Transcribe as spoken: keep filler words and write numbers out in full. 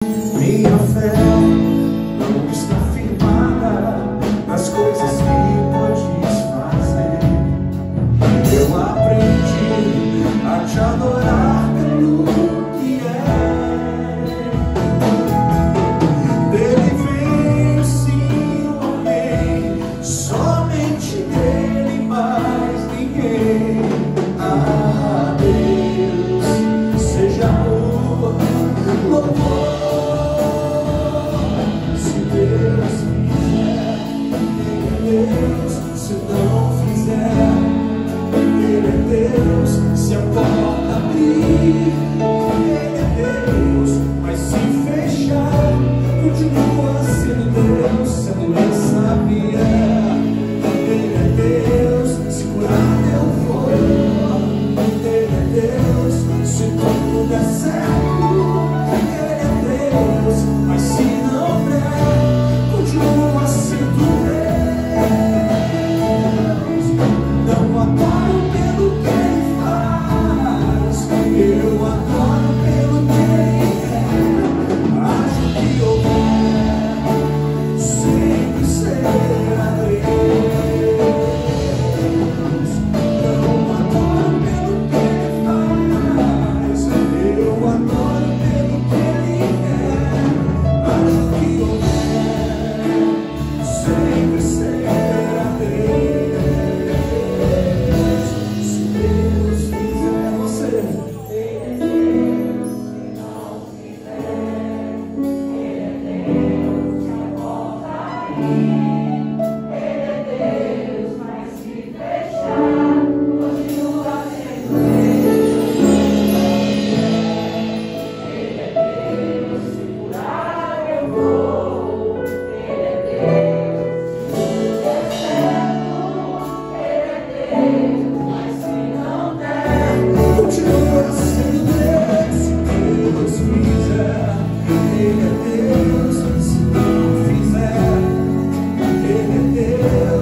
Minha fé não está firmada nas coisas que podes fazer. Eu aprendi a te adorar pelo que é. Dele vem sim o amém, somente dele, mais ninguém. Ah, Deus, seja amor, louvor. Se Deus fizer, Deus, se não fizer, Ele é Deus. Se a porta abrir, Ele é Deus. Mas se fechar, continua sendo Deus. Se a doença vier, Ele é Deus. Se curar eu vou, Ele é Deus. Se tudo der certo, Ele é Deus. Mas se não der, continua sendo Deus. Não adoro pelo que Ele faz, eu adoro pelo que Ele é. Acho que houver, sempre será Deus. Não adoro pelo que Ele faz, eu adoro pelo que Ele é. Acho que houver, sempre será Deus. Se Deus fizer, você continua sendo Deus. Se Deus fizer, Ele é Deus. Se não fizer, Ele é Deus.